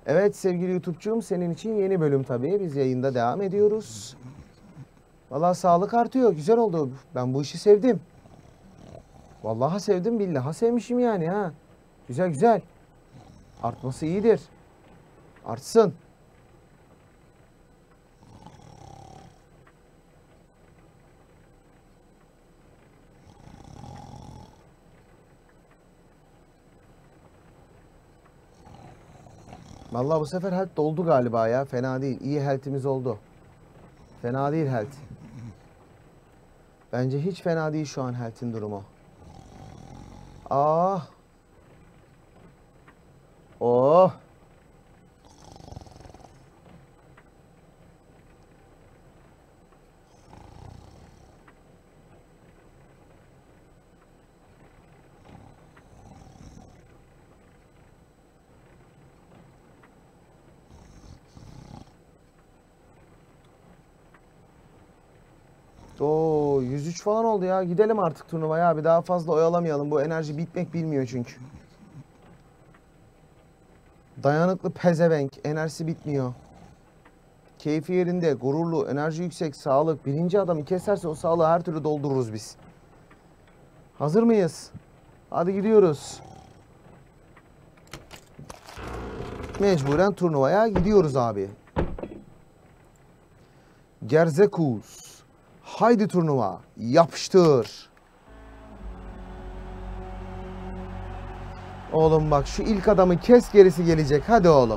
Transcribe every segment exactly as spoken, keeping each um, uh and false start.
Evet sevgili YouTube'cum, senin için yeni bölüm tabii. Biz yayında devam ediyoruz. Vallahi sağlık artıyor. Güzel oldu. Ben bu işi sevdim. Vallahi sevdim, billahi sevmişim yani ha. Güzel güzel. Artması iyidir. Artsın. Vallahi bu sefer health doldu galiba ya. Fena değil. İyi health'imiz oldu. Fena değil health. Bence hiç fena değil şu an health'in durumu. Ah. Oh. Oo, yüz üç falan oldu ya. Gidelim artık turnuvaya abi. Daha fazla oyalamayalım. Bu enerji bitmek bilmiyor çünkü. Dayanıklı pezevenk. Enerjisi bitmiyor. Keyfi yerinde, gururlu, enerji yüksek, sağlık. Birinci adamı keserse o sağlığı her türlü doldururuz biz. Hazır mıyız? Hadi gidiyoruz. Mecburen turnuvaya gidiyoruz abi. Gerzekus. Haydi turnuva. Yapıştır. Oğlum bak şu ilk adamı kes, gerisi gelecek. Hadi oğlum.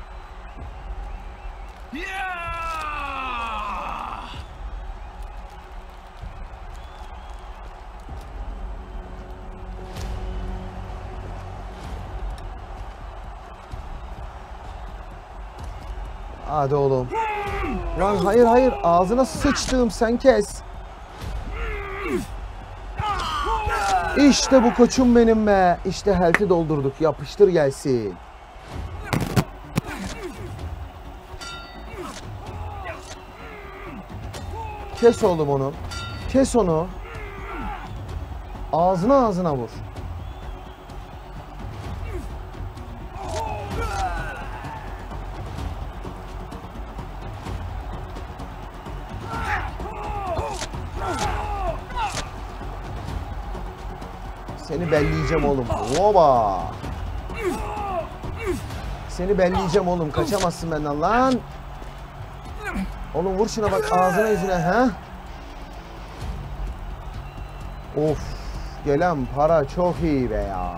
Hadi oğlum. Lan hayır hayır, ağzına sıçtığım, sen kes. İşte bu koçum benim be. İşte health'i doldurduk. Yapıştır gelsin. Kes oğlum onu. Kes onu. Ağzına ağzına vur. Seni belleyeceğim oğlum. Oba. Seni belleyeceğim oğlum. Kaçamazsın benden lan. Oğlum vur şuna bak, ağzına yüzüne ha. Of. Gelen para çok iyi be ya.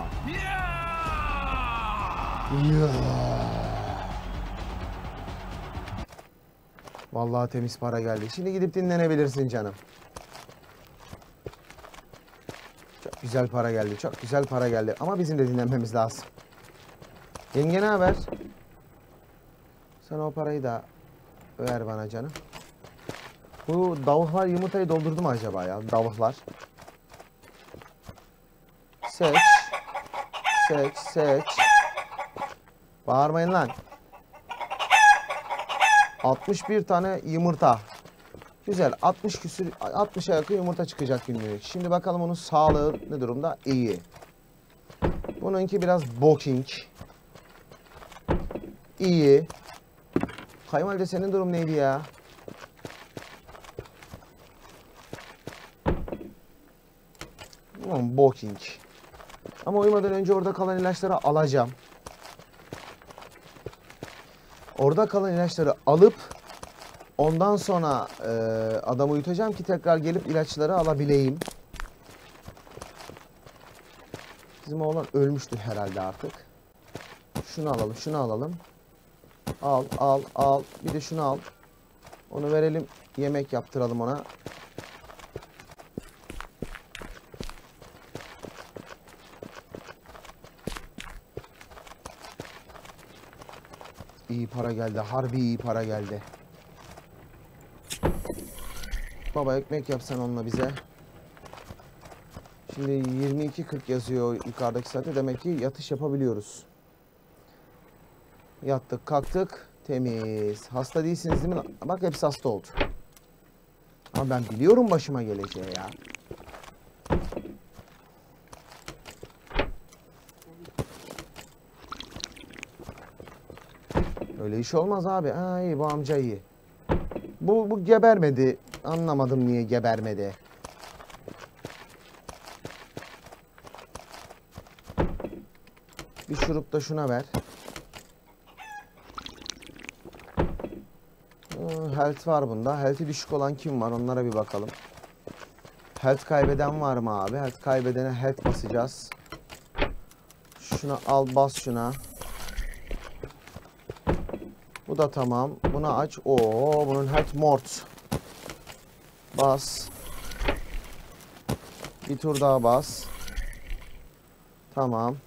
Ya. Vallahi temiz para geldi. Şimdi gidip dinlenebilirsin canım. Çok güzel para geldi. Çok güzel para geldi. Ama bizim de dinlenmemiz lazım. Yenge ne haber? Sen o parayı da ver bana canım. Bu davuklar yumurtayı doldurdu mu acaba ya? Davuklar. Seç. Seç, seç. Bağırmayın lan. altmış bir tane yumurta. Güzel. altmış küsür, altmışa yakın yumurta çıkacak günlük. Şimdi bakalım onun sağlığı ne durumda? İyi. Bununki biraz booking. İyi. Kaymalde senin durum neydi ya? Tamam, booking. Ama uyumadan önce orada kalan ilaçları alacağım. Orada kalan ilaçları alıp ondan sonra e, adamı uyutacağım ki tekrar gelip ilaçları alabileyim. Bizim oğlan ölmüştür herhalde artık. Şunu alalım, şunu alalım. Al, al, al. Bir de şunu al. Onu verelim, yemek yaptıralım ona. İyi para geldi. Harbi iyi para geldi. Baba ekmek yapsan onunla bize. Şimdi yirmi iki kırk yazıyor yukarıdaki saate. Demek ki yatış yapabiliyoruz. Yattık, kalktık. Temiz. Hasta değilsiniz değil mi? Bak hepsi hasta oldu. Ama ben biliyorum başıma geleceği ya. Öyle iş olmaz abi. Ha, iyi, bu amca iyi. Bu, bu gebermedi. Anlamadım niye gebermedi. Bir şurup da şuna ver. Health var bunda. Health'i düşük olan kim var? Onlara bir bakalım. Health kaybeden var mı abi? Health kaybedene health basacağız. Şuna al, bas şuna. Bu da tamam. Bunu aç. Oo, bunun health mort. Bas. Bir tur daha bas. Tamam.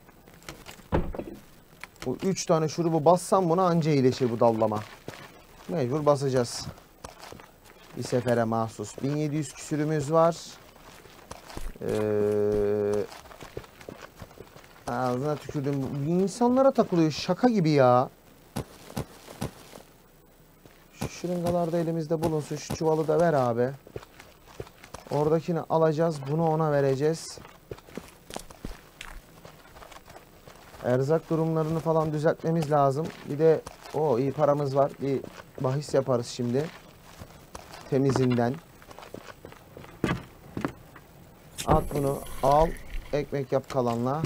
Bu üç tane şurubu bassam buna anca iyileşir bu dallama. Mecbur basacağız. Bir sefere mahsus. bin yedi yüz küsürümüz var. Ee, ağzına tükürdüm. İnsanlara takılıyor. Şaka gibi ya. Şu şırıngalar da elimizde bulunsun. Şu çuvalı da ver abi. Oradakini alacağız. Bunu ona vereceğiz. Erzak durumlarını falan düzeltmemiz lazım. Bir de o iyi paramız var. Bir bahis yaparız şimdi. Temizinden. At bunu. Al. Ekmek yap kalanla.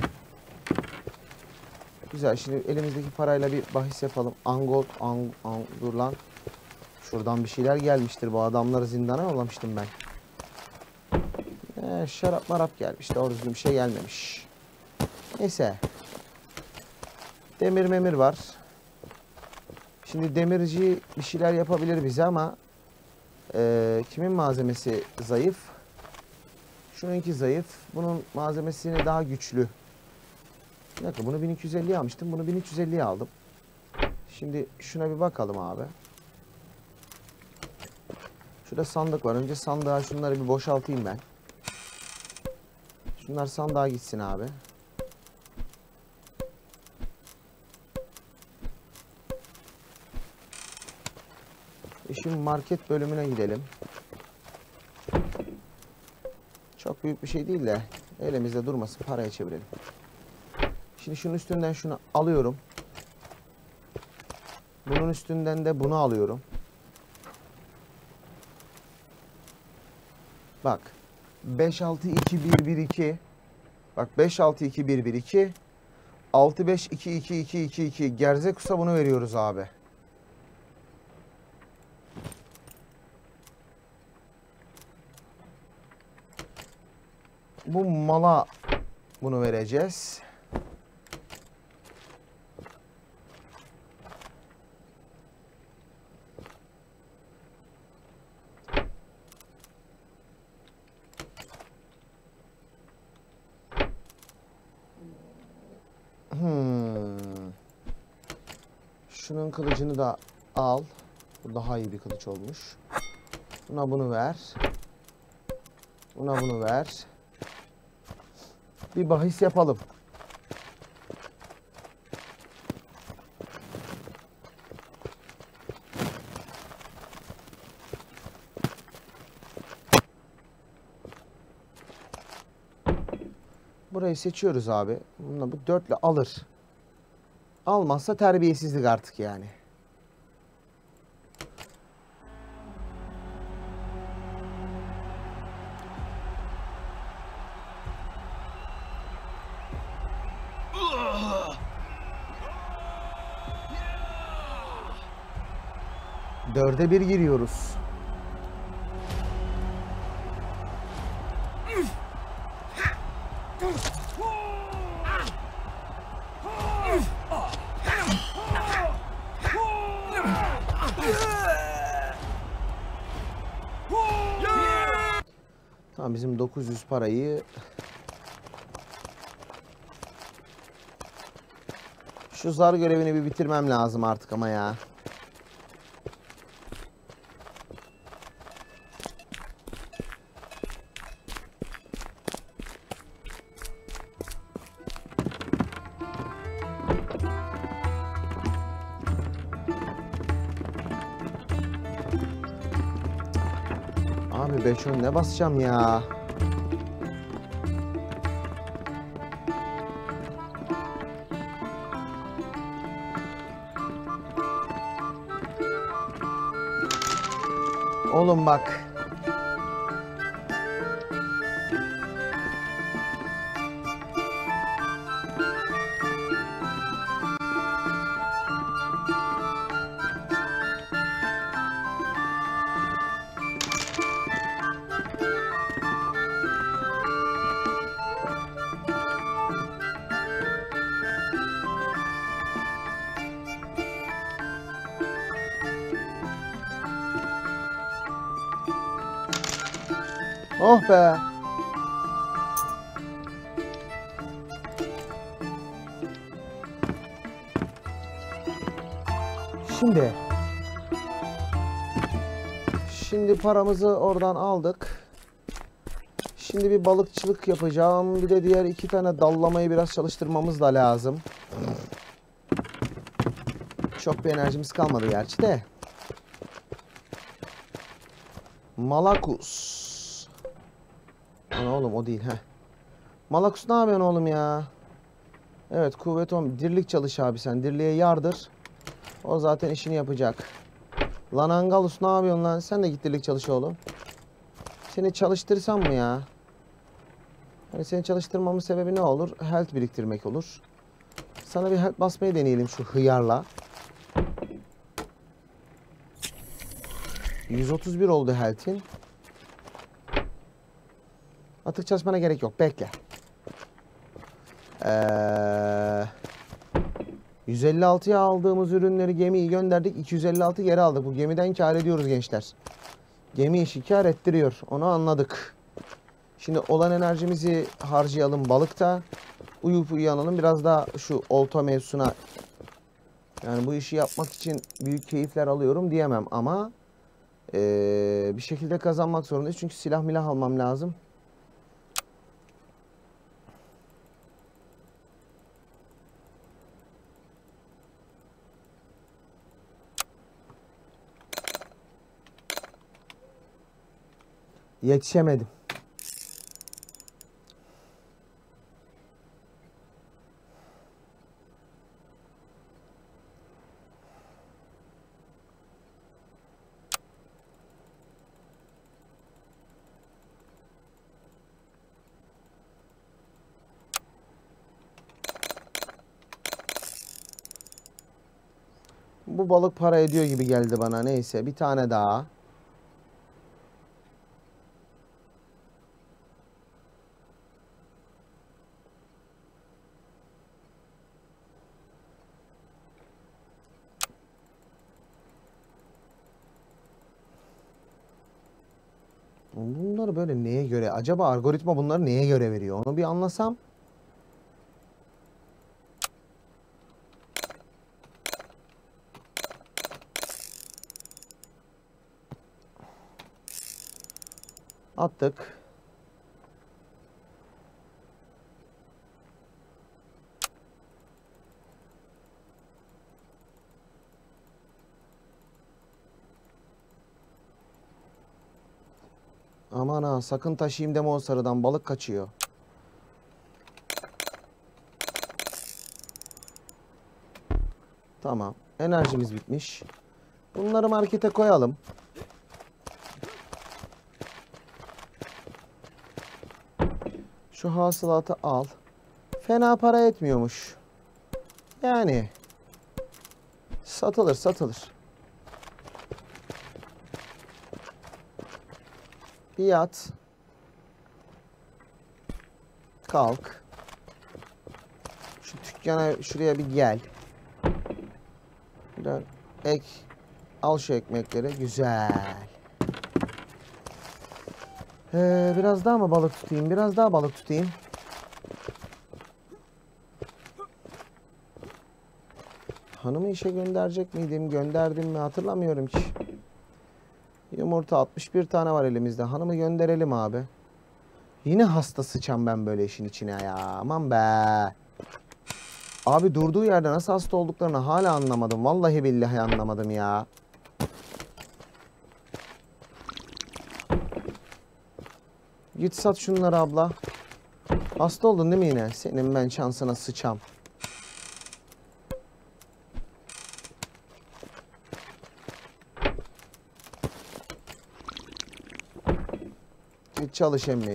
Güzel. Şimdi elimizdeki parayla bir bahis yapalım. Angold. Ang, ang, dur lan. Şuradan bir şeyler gelmiştir. Bu adamları zindana yollamıştım ben. Ee, şarap marap gelmiş. Doğru düzgün bir şey gelmemiş. Neyse. Demir memir var. Şimdi demirci bir şeyler yapabilir bize ama e, kimin malzemesi zayıf? Şununki zayıf. Bunun malzemesini daha güçlü. Bir dakika, bunu bin iki yüz elliye almıştım. Bunu bin üç yüz elliye aldım. Şimdi şuna bir bakalım abi. Şurada sandık var. Önce sandığa şunları bir boşaltayım ben. Şunlar sandığa gitsin abi. E şimdi market bölümüne gidelim. Çok büyük bir şey değil de elimizde durmasın, paraya çevirelim. Şimdi şunun üstünden şunu alıyorum. Bunun üstünden de bunu alıyorum. Bak. beş altı iki bir bir iki. Bak beş altı iki bir bir iki. altı beş iki iki iki iki iki. Gerzekus'a bunu veriyoruz abi. Bu mala bunu vereceğiz. Hmm. Şunun kılıcını da al. Bu daha iyi bir kılıç olmuş. Buna bunu ver. Buna bunu ver. Bir bahis yapalım. Burayı seçiyoruz abi. Bununla bu dörtle alır. Almazsa terbiyesizlik artık yani. Dörde bir giriyoruz. Tamam, bizim dokuz yüz parayı şu zar görevini bir bitirmem lazım artık ama ya. Abi beş on ne basacağım ya? Oğlum bak. Oh be. Şimdi. Şimdi paramızı oradan aldık. Şimdi bir balıkçılık yapacağım. Bir de diğer iki tane dallamayı biraz çalıştırmamız da lazım. Çok bir enerjimiz kalmadı gerçi de. Malakus. Ana oğlum o değil. Heh. Malakus ne yapıyorsun oğlum ya? Evet kuvvet on. Dirlik çalış abi sen. Dirliğe yardır. O zaten işini yapacak. Lan Angalus ne yapıyorsun lan? Sen de git dirlik çalış oğlum. Seni çalıştırsam mı ya? Hani seni çalıştırmamın sebebi ne olur? Health biriktirmek olur. Sana bir health basmayı deneyelim şu hıyarla. yüz otuz bir oldu health'in. Atık çalışmana gerek yok. Bekle. Ee, yüz elli altıya aldığımız ürünleri gemiyi gönderdik. iki yüz elli altı geri aldık. Bu gemiden kâr ediyoruz gençler. Gemi işi kâr ettiriyor. Onu anladık. Şimdi olan enerjimizi harcayalım balıkta. Uyuyup uyanalım. Biraz daha şu olta mevzusuna. Yani bu işi yapmak için büyük keyifler alıyorum diyemem ama ee, bir şekilde kazanmak zorundayız. Çünkü silah milah almam lazım. Yetişemedim. Bu balık para ediyor gibi geldi bana. Neyse bir tane daha. Bunları böyle neye göre? Acaba algoritma bunları neye göre veriyor? Onu bir anlasam. Attık. Aman ha sakın taşıyayım deme o sarıdan. Balık kaçıyor. Tamam. Enerjimiz bitmiş. Bunları markete koyalım. Şu hasılatı al. Fena para etmiyormuş. Yani. Satılır satılır. Bir yat. Kalk. Şu dükkana şuraya bir gel. Dön. Ek. Al şu ekmekleri. Güzel. Ee, biraz daha mı balık tutayım? Biraz daha balık tutayım. Hanımı işe gönderecek miydim? Gönderdim mi? Hatırlamıyorum ki. Yumurta altmış bir tane var elimizde. Hanımı gönderelim abi. Yine hasta sıçam ben böyle işin içine ya. Aman be. Abi durduğu yerde nasıl hasta olduklarını hala anlamadım. Vallahi billahi anlamadım ya. Git sat şunları abla. Hasta oldun değil mi yine? Senin ben şansına sıçam. Git çalış emmi.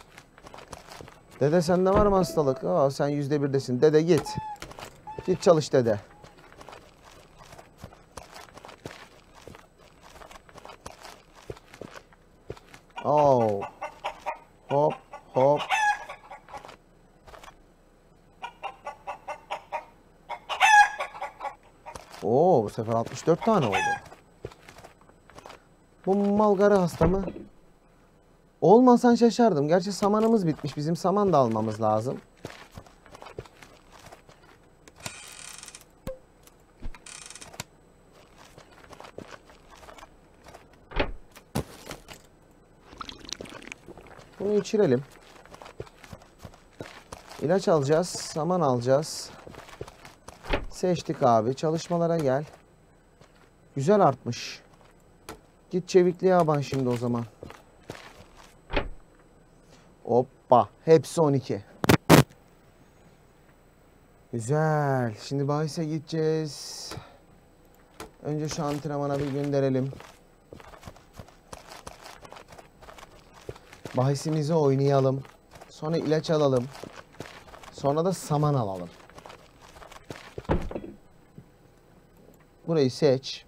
Dede sende var mı hastalık? Aa, sen yüzde birdesin. Dede git. Git çalış dede. Oo. Hop hop. Oo, bu sefer altmış dört tane oldu. Bu malgarı hasta mı? Olmasan şaşardım. Gerçi samanımız bitmiş. Bizim saman da almamız lazım. Bunu içirelim. İlaç alacağız. Saman alacağız. Seçtik abi. Çalışmalara gel. Güzel artmış. Git çevikliğe aban şimdi o zaman. Hoppa. Hepsi on iki. Güzel. Şimdi bahise gideceğiz. Önce şu antrenmana bir gönderelim. Bahisimizi oynayalım. Sonra ilaç alalım. Sonra da saman alalım. Burayı seç.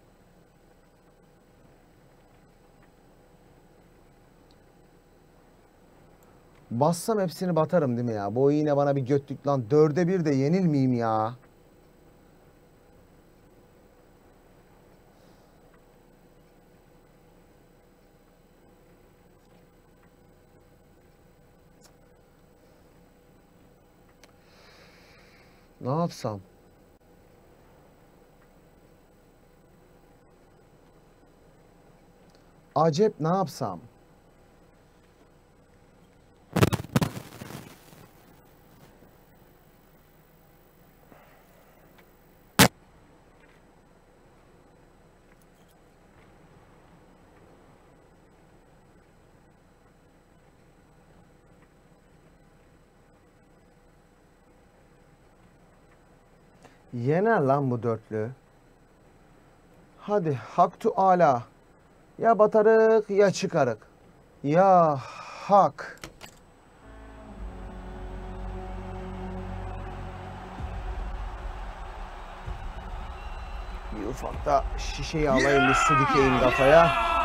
Bassam hepsini batarım değil mi ya? Bu yine bana bir götlük lan. Dörde bir de yenilmeyeyim ya. Ne yapsam? Acep ne yapsam? Yener lan bu dörtlü. Hadi hak tu ala. Ya batarık ya çıkarık. Ya hak. Bir ufak da şişeyi alayım, bir su dikeyim kafaya.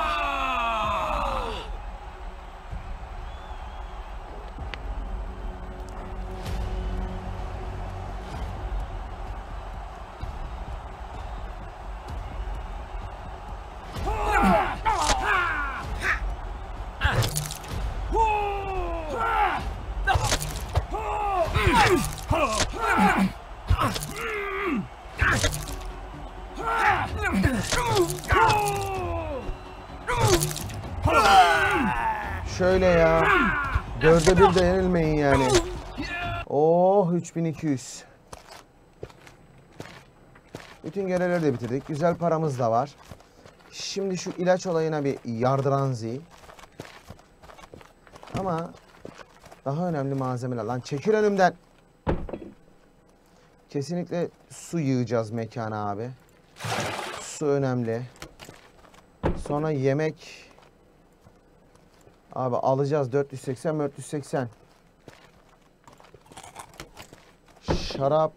Şöyle ya. Dörde bir de yenilmeyin yani. Oh, üç bin iki yüz. Bütün görevleri de bitirdik. Güzel paramız da var. Şimdi şu ilaç olayına bir yardıran zi. Ama daha önemli malzemeler. Lan çekil önümden. Kesinlikle su yığacağız mekana abi. Su önemli. Sonra yemek. Abi alacağız dört yüz seksen dört yüz seksen. Şarap.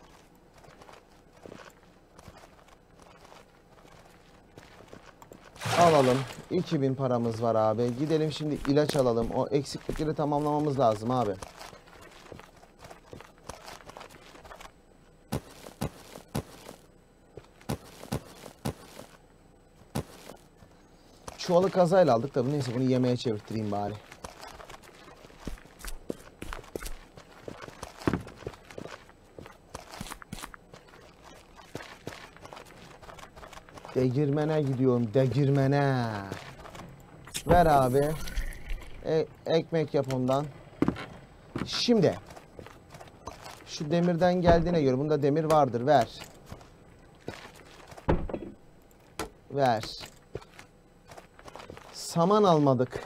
Alalım. iki bin paramız var abi. Gidelim şimdi ilaç alalım. O eksiklikleri tamamlamamız lazım abi. Çuvalı kazayla aldık da neyse bunu yemeğe çevirttireyim bari. Degirmene gidiyorum, degirmene. Ver abi. E, ekmek yap ondan. Şimdi. Şu demirden geldiğine göre bunda demir vardır. Ver. Ver. Saman almadık.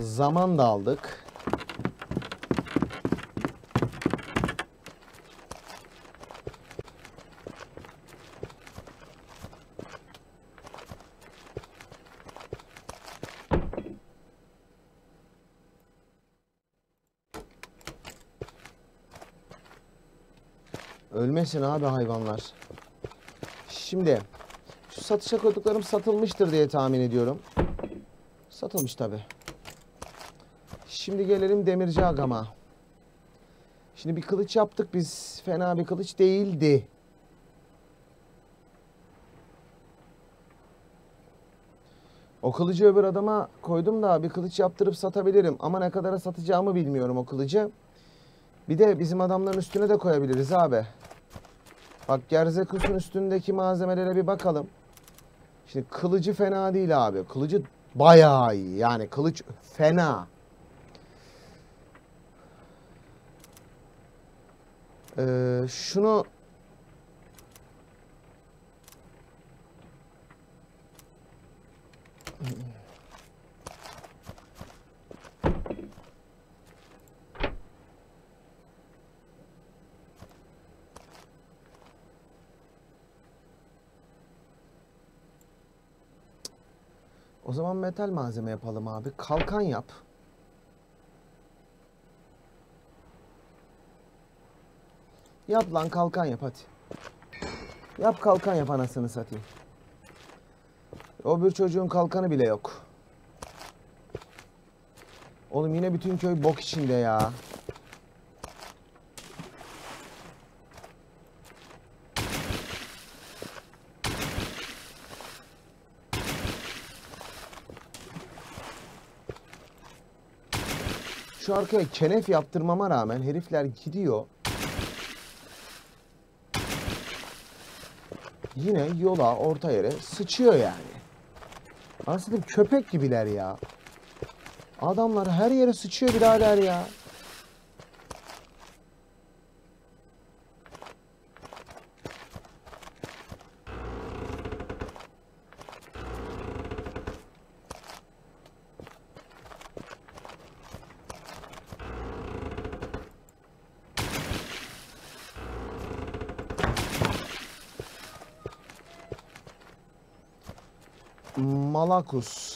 Zaman da aldık. Ölmesin abi hayvanlar. Şimdi şu satışa koyduklarım satılmıştır diye tahmin ediyorum. Satılmış tabi. Şimdi gelelim demirci agama. Şimdi bir kılıç yaptık biz. Fena bir kılıç değildi. O kılıcı öbür adama koydum da bir kılıç yaptırıp satabilirim. Ama ne kadara satacağımı bilmiyorum o kılıcı. Bir de bizim adamların üstüne de koyabiliriz abi. Bak Gerzekus'un üstündeki malzemelere bir bakalım. Şimdi kılıcı fena değil abi. Kılıcı bayağı iyi. Yani kılıç fena. Ee, şunu o zaman metal malzeme yapalım abi. Kalkan yap. Yap lan kalkan yap hadi. Yap kalkan yap anasını satayım. O bir çocuğun kalkanı bile yok. Oğlum yine bütün köy bok içinde ya. Şu arkaya kenef yaptırmama rağmen herifler gidiyor. Yine yola, orta yere sıçıyor yani. Aslında köpek gibiler ya. Adamlar her yere sıçıyor birader ya. Malakus.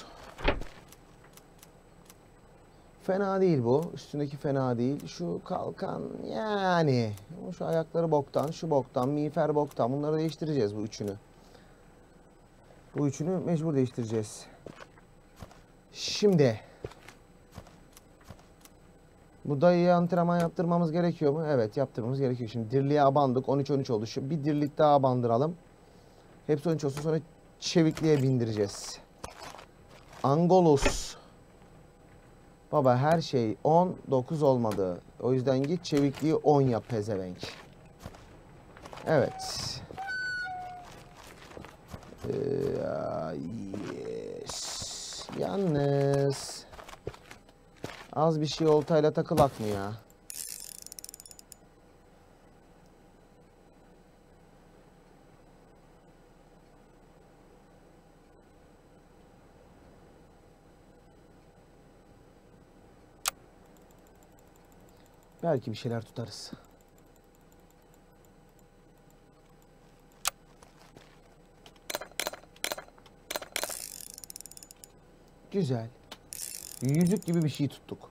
Fena değil bu. Üstündeki fena değil. Şu kalkan yani. Şu ayakları boktan, şu boktan, miğfer boktan. Bunları değiştireceğiz bu üçünü. Bu üçünü mecbur değiştireceğiz. Şimdi. Bu dayıya antrenman yaptırmamız gerekiyor mu? Evet yaptırmamız gerekiyor. Şimdi dirliğe abandık. on üç on üç oldu. Şu bir dirlik daha abandıralım. Hepsi on üç olsun sonra çevikliğe bindireceğiz. Angolos. Baba her şey on dokuz olmadı. O yüzden git çevikliği on yap pezevenk. Evet. Ee, yes. Yalnız az bir şey oltayla takılak mı ya? Belki bir şeyler tutarız. Güzel. Yüzük gibi bir şey tuttuk.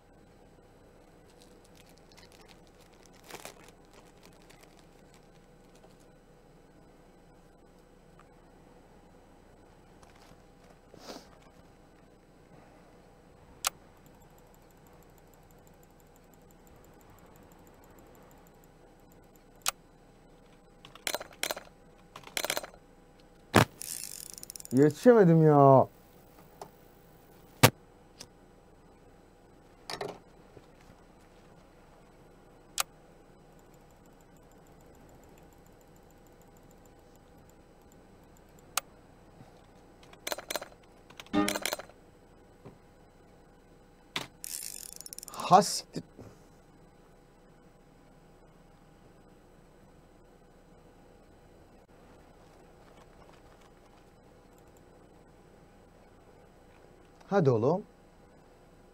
Yetişemedim ya. Has. Hadi oğlum.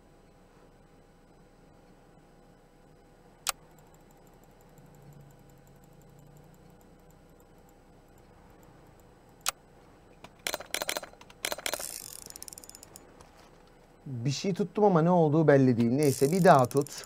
Bir şey tuttum ama ne olduğu belli değil. Neyse bir daha tut.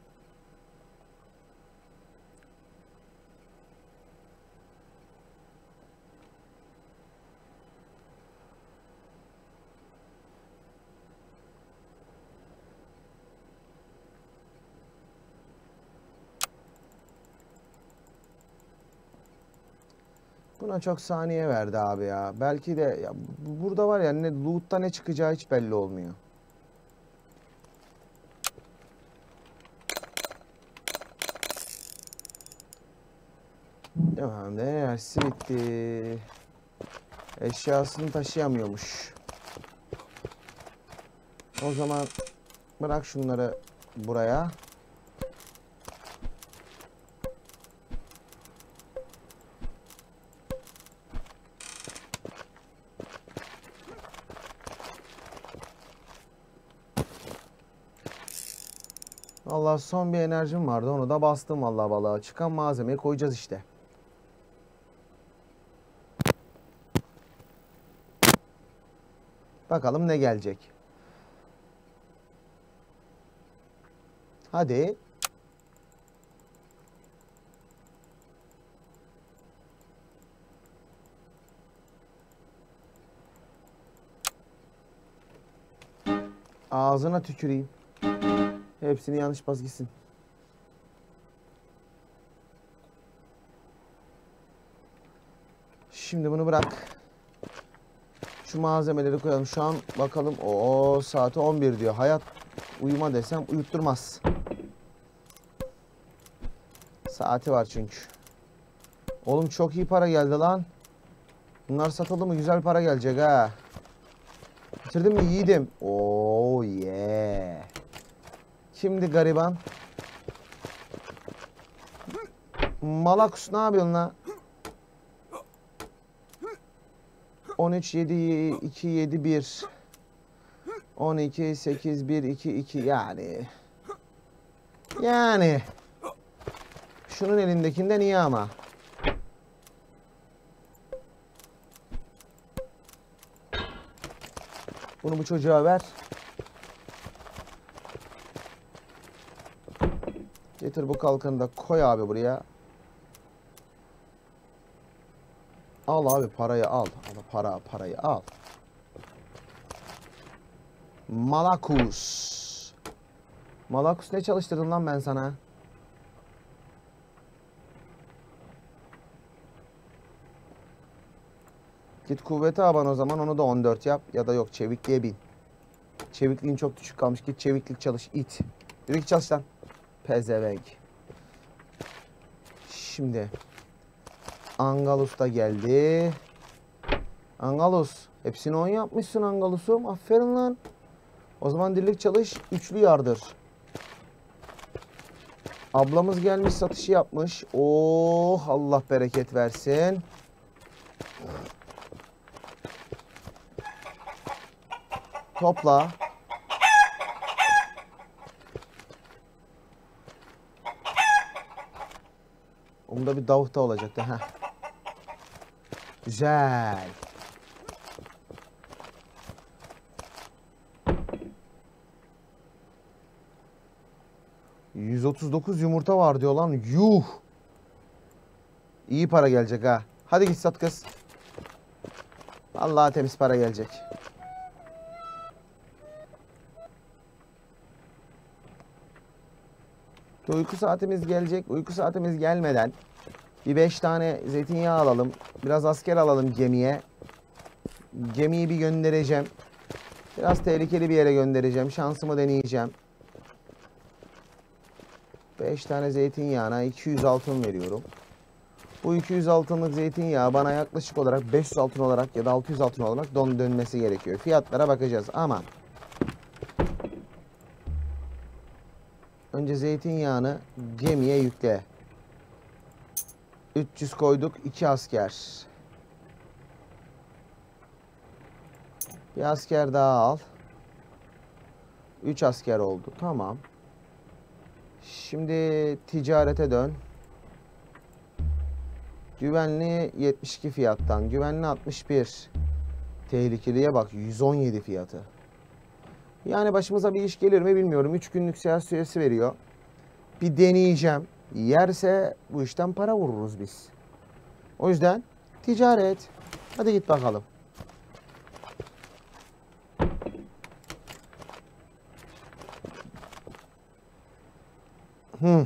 Buna çok saniye verdi abi ya. Belki de ya, burada var ya, ne loot'ta ne çıkacağı hiç belli olmuyor. Tamam, enerjisi bitti. Eşyasını taşıyamıyormuş. O zaman bırak şunları buraya. Allah, son bir enerjim vardı. Onu da bastım vallahi balığa. Çıkan malzemeyi koyacağız işte. Bakalım ne gelecek. Hadi. Ağzına tüküreyim. Hepsini yanlış bas gitsin. Şimdi bunu bırak. Şu malzemeleri koyalım. Şu an bakalım. O saati on bir diyor. Hayat uyuma desem uyutturmaz. Saati var çünkü. Oğlum çok iyi para geldi lan. Bunlar satıldı mı güzel para gelecek ha. Bitirdin mi yiğidim? Oo yeah. Şimdi gariban. Malakus ne yapıyorsun la? on üç, yedi, iki, yedi, bir. on iki, sekiz, bir, iki, iki yani. Yani. Şunun elindekinden iyi ama. Bunu bu çocuğa ver. Getir bu kalkanı da koy abi buraya. Al abi parayı al. Al para parayı al. Malakus. Malakus ne çalıştırdın lan ben sana? Git kuvvete aban o zaman, onu da on dört yap. Ya da yok, çevikliğe bin. Çevikliğin çok düşük kalmış. Git çeviklik çalış it. Yürü git çalış lan. Pezevenk. Şimdi. Angalus da geldi. Angalus. Hepsini on yapmışsın Angalus'um. Aferin lan. O zaman dirlik çalış. Üçlü yardır. Ablamız gelmiş, satışı yapmış. Oh Allah bereket versin. Topla. Onda bir davuk da olacaktı. Heh. Güzel. yüz otuz dokuz yumurta var diyor lan. Yuh. İyi para gelecek ha. Hadi git sat kız. Vallahi temiz para gelecek. Uyku saatimiz gelecek. Uyku saatimiz gelmeden bir beş tane zeytinyağı alalım. Biraz asker alalım gemiye. Gemiyi bir göndereceğim. Biraz tehlikeli bir yere göndereceğim. Şansımı deneyeceğim. beş tane zeytinyağına iki yüz altın veriyorum. Bu iki yüz altınlık zeytinyağı bana yaklaşık olarak beş yüz altın olarak ya da altı yüz altın olarak don dönmesi gerekiyor. Fiyatlara bakacağız ama önce zeytinyağını gemiye yükle. üç yüz koyduk. iki asker. Bir asker daha al. üç asker oldu. Tamam. Şimdi ticarete dön. Güvenli yetmiş iki fiyattan. Güvenli altmış bir. Tehlikeliye bak. yüz on yedi fiyatı. Yani başımıza bir iş gelir mi bilmiyorum. üç günlük seyahat süresi veriyor. Bir deneyeceğim. Yerse bu işten para vururuz biz. O yüzden ticaret. Hadi git bakalım. Hmm.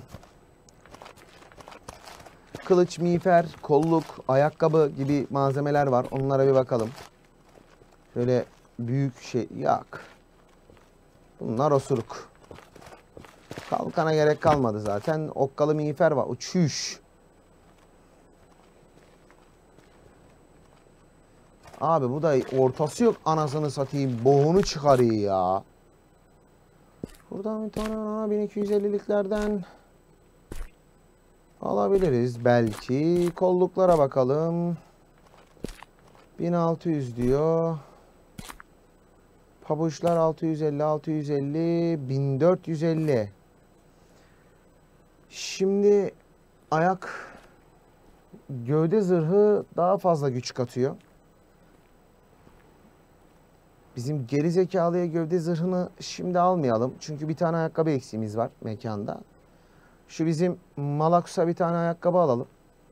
Kılıç, miğfer, kolluk, ayakkabı gibi malzemeler var. Onlara bir bakalım. Şöyle büyük şey. Yak. Bunlar osuruk. Kalkana gerek kalmadı zaten. Okkalı miğfer var. Uçuş. Abi bu da ortası yok, anasını satayım. Boğunu çıkarıyor ya. Buradan bir tane bin iki yüz elliliklerden alabiliriz belki. Kolluklara bakalım. bin altı yüz diyor. Pabuçlar altı yüz elli, altı yüz elli, bin dört yüz elli. Şimdi ayak gövde zırhı daha fazla güç katıyor. Bizim geri zekalıya gövde zırhını şimdi almayalım. Çünkü bir tane ayakkabı eksiğimiz var mekanda. Şu bizim Malakus'a bir tane ayakkabı alalım.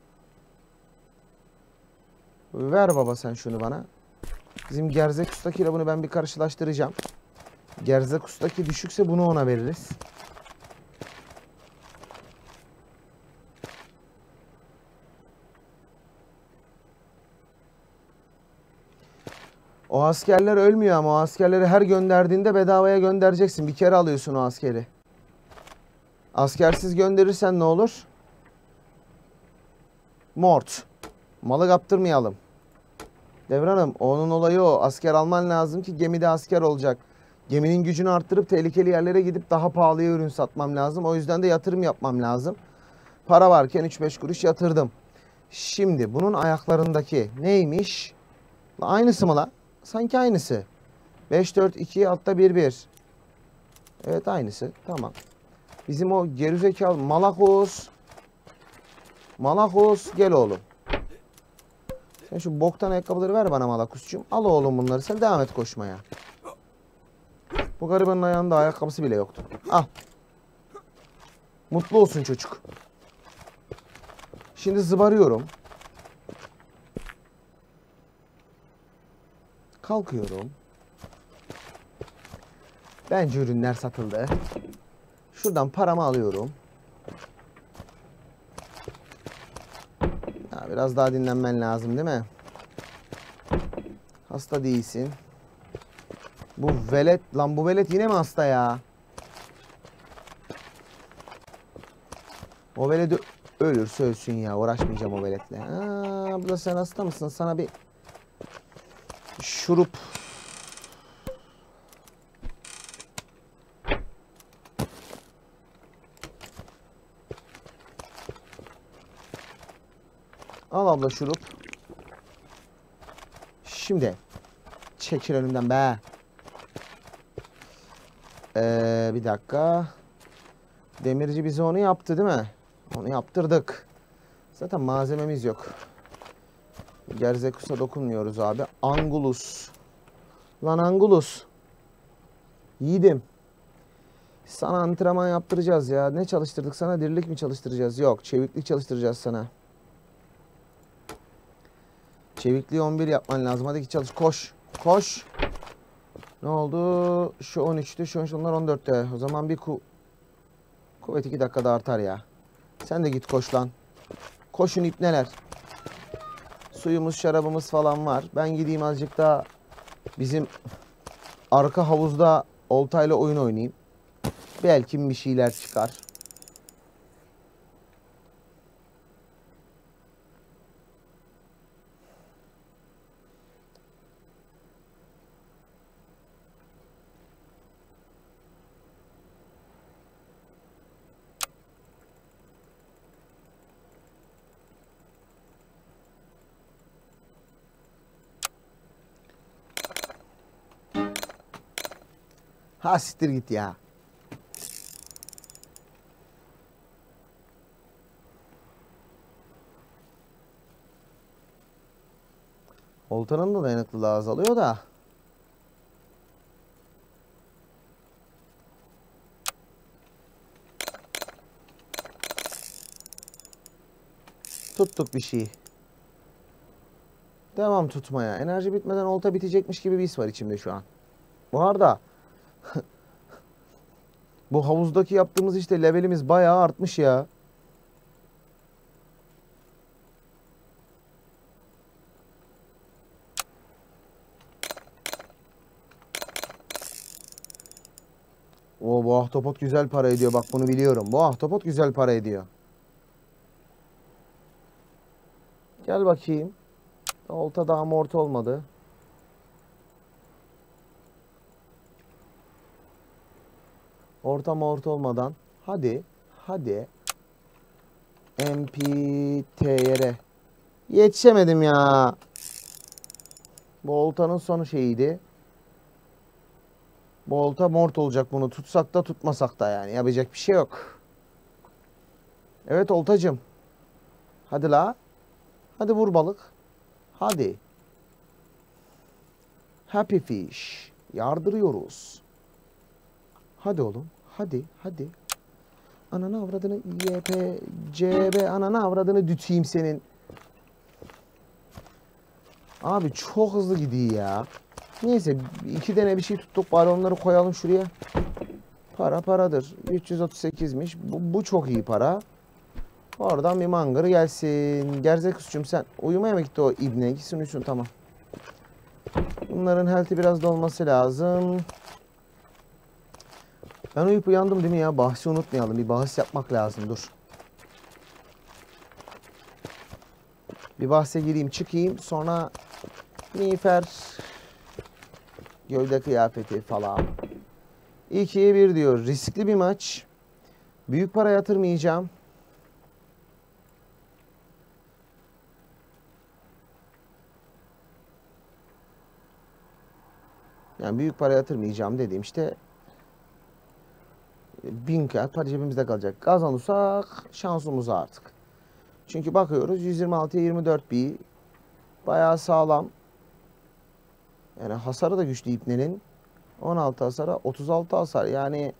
Ver baba sen şunu bana. Bizim Gerzekus'takiyle bunu ben bir karşılaştıracağım. Gerzekus'taki düşükse bunu ona veririz. O askerler ölmüyor ama o askerleri her gönderdiğinde bedavaya göndereceksin. Bir kere alıyorsun o askeri. Askersiz gönderirsen ne olur? Mort. Malı kaptırmayalım. Devranım, onun olayı o. Asker alman lazım ki gemide asker olacak. Geminin gücünü arttırıp tehlikeli yerlere gidip daha pahalıya ürün satmam lazım. O yüzden de yatırım yapmam lazım. Para varken üç beş kuruş yatırdım. Şimdi bunun ayaklarındaki neymiş? Aynısı mı la? Sanki aynısı. beş dört iki altta bir bir. Evet aynısı. Tamam. Bizim o gerizekalı Malakos. Malakos gel oğlum. Sen şu boktan ayakkabıları ver bana Malakus'cum. Al oğlum bunları. Sen devam et koşmaya. Bu garibanın ayağında ayakkabısı bile yoktu. Al. Mutlu olsun çocuk. Şimdi zıbarıyorum. Kalkıyorum. Bence ürünler satıldı. Şuradan paramı alıyorum. Ya biraz daha dinlenmen lazım değil mi? Hasta değilsin. Bu velet, lan bu velet yine mi hasta ya? O velet ölürse ölsün ya. Uğraşmayacağım o veletle. Aa, abla sen hasta mısın? Sana bir şurup. Al abla şurup. Şimdi. Çekil önümden be. Ee, bir dakika. Demirci bize onu yaptı değil mi? Onu yaptırdık. Zaten malzememiz yok. Gerzekus'a dokunmuyoruz abi. Angulus. Lan Angulus. Yiğidim. Sana antrenman yaptıracağız ya. Ne çalıştırdık sana? Dirilik mi çalıştıracağız? Yok. Çeviklik çalıştıracağız sana. Çevikliği on bir yapman lazım. Hadi git çalış. Koş. Koş. Ne oldu? Şu on üçtü. Şu onlar on dörtte. O zaman bir ku... Kuvvet iki dakikada artar ya. Sen de git koş lan. Koşun ipneler. Suyumuz, şarabımız falan var. Ben gideyim azıcık daha bizim arka havuzda oltayla oyun oynayayım. Belki bir şeyler çıkar. Ha siktir git ya. Oltanın da dayanıklılığı azalıyor da. Tuttuk bir şey. Devam tutmaya. Enerji bitmeden olta bitecekmiş gibi bir his var içimde şu an. Bu arada bu havuzdaki yaptığımız işte levelimiz bayağı artmış ya. O bu ahtapot güzel para ediyor. Bak bunu biliyorum. Bu ahtapot güzel para ediyor. Gel bakayım. Olta daha amorti olmadı. Ortam orta olmadan. Hadi. Hadi. M P T R. Yetişemedim ya. Bu oltanın sonu şeyiydi. Bu olta mort olacak, bunu tutsak da tutmasak da yani. Yapacak bir şey yok. Evet oltacım. Hadi la. Hadi vur balık. Hadi. Happy fish. Yardırıyoruz. Hadi oğlum. Hadi. Hadi. Ananı avradını Y P C B ananı avradını düteyim senin. Abi çok hızlı gidiyor ya. Neyse iki tane bir şey tuttuk, bari onları koyalım şuraya. Para paradır. üç yüz otuz sekizmiş. Bu, bu çok iyi para. Oradan bir mangır gelsin. Gerzekus'cum sen uyumaya mı gitti o ibne? Gitsin uyusun, tamam. Bunların health'i biraz da olması lazım. Ben uyup uyandım değil mi ya? Bahsi unutmayalım. Bir bahis yapmak lazım. Dur. Bir bahse gireyim çıkayım. Sonra miğfer, gövde kıyafeti falan. ikiye bir diyor. Riskli bir maç. Büyük para yatırmayacağım. Yani büyük para yatırmayacağım dediğim işte bin kağıt para cebimizde kalacak. Kazanırsak şansımıza artık. Çünkü bakıyoruz yüz yirmi altıya yirmi dört bir. Bayağı sağlam. Yani hasarı da güçlü ipnenin. on altı hasara otuz altı hasar. Yani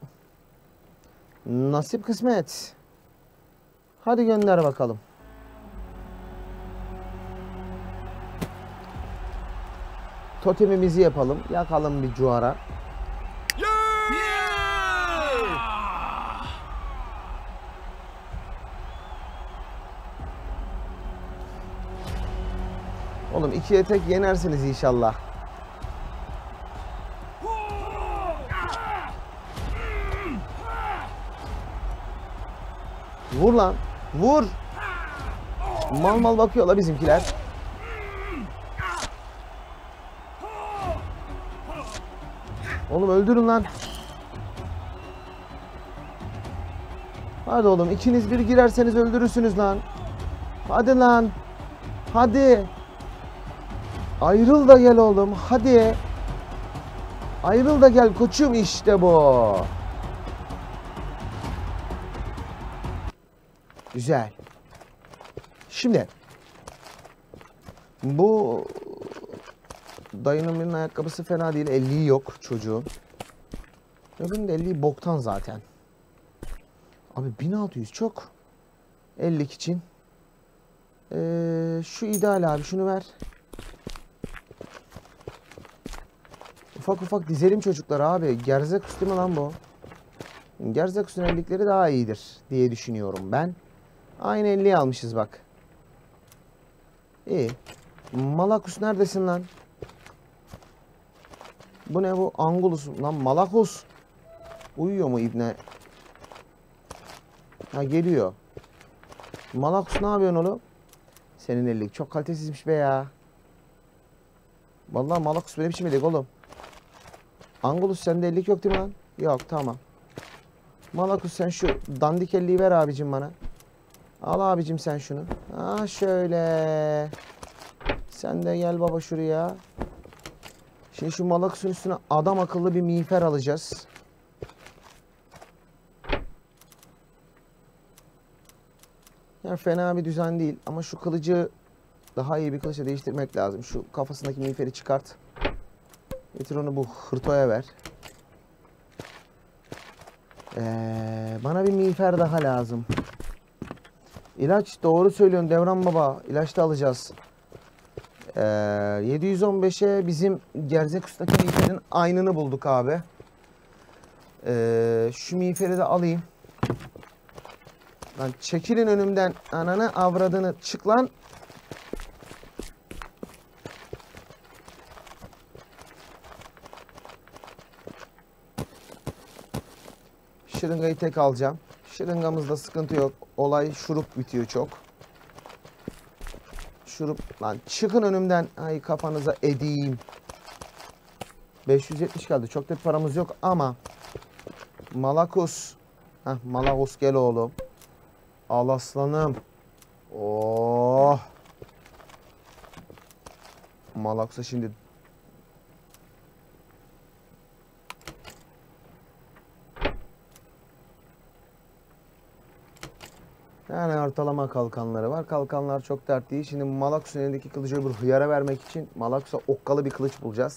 nasip kısmet. Hadi gönder bakalım. Totemimizi yapalım. Yakalım bir cuara. Oğlum ikiye tek yenersiniz inşallah. Vur lan. Vur. Mal mal bakıyorlar bizimkiler. Oğlum öldürün lan. Hadi oğlum ikiniz bir girerseniz öldürürsünüz lan. Hadi lan. Hadi. Ayrıl da gel oğlum. Hadi. Ayrıl da gel koçum, işte bu. Güzel. Şimdi bu dayının birinin ayakkabısı fena değil. elliği yok çocuğun. Öbürünün de elliği boktan zaten. Abi bin altı yüz çok. ellik için. Ee, şu ideal abi, şunu ver. Ufak ufak dizelim çocuklar abi. Gerzekus değil mi lan bu? Gerzekus'un ellikleri daha iyidir diye düşünüyorum ben. Aynı elliyi almışız bak. İyi. Malakus neredesin lan? Bu ne bu? Angulus lan, Malakus. Uyuyor mu ibne? Ha geliyor. Malakus ne yapıyorsun oğlum? Senin ellik çok kalitesizmiş be ya. Vallahi Malakus böyle biçim ellik oğlum. Angulus sende ellik yok değil mi lan? Yok, tamam. Malakus sen şu dandik elliyi ver abicim bana. Al abicim sen şunu. Ha şöyle. Sen de gel baba şuraya. Şimdi şu Malakus'un üstüne adam akıllı bir miğfer alacağız. Yani fena bir düzen değil ama şu kılıcı daha iyi bir kılıçla değiştirmek lazım. Şu kafasındaki miğferi çıkart. Getir onu bu hırtoya ver. Ee, bana bir miğfer daha lazım. İlaç doğru söylüyorsun Devran Baba. İlaç da alacağız. Ee, yedi yüz on beşe bizim Gerzekus'taki miğferin aynını bulduk abi. Ee, şu miğferi de alayım. Lan çekilin önümden. Ananı avradını çık lan. Şırıngayı tek alacağım. Şırıngamızda sıkıntı yok. Olay şurup bitiyor çok. Şurup lan çıkın önümden. Ay kafanıza edeyim. beş yüz yetmiş kaldı. Çok da paramız yok ama Malakus. Heh, Malakus gel oğlum. Al aslanım. Oh. Malakus'a şimdi yani ortalama kalkanları var. Kalkanlar çok dert değil. Şimdi Malakus'un elindeki kılıcı öbür hıyara vermek için Malakus'a okkalı bir kılıç bulacağız.